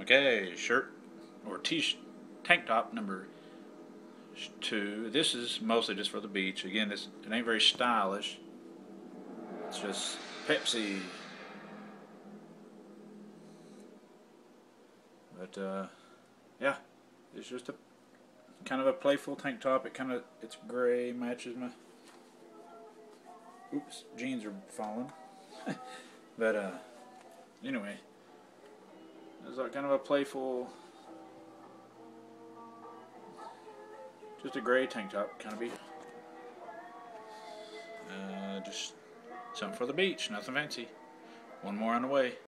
Okay, shirt or tank top number 2. This is mostly just for the beach. Again, it ain't very stylish. It's just Pepsi. But yeah, it's just a kind of a playful tank top. It's gray, matches my jeans are falling. But anyway, it's kind of a playful, just a gray tank top, kind of be. Just something for the beach, nothing fancy. One more on the way.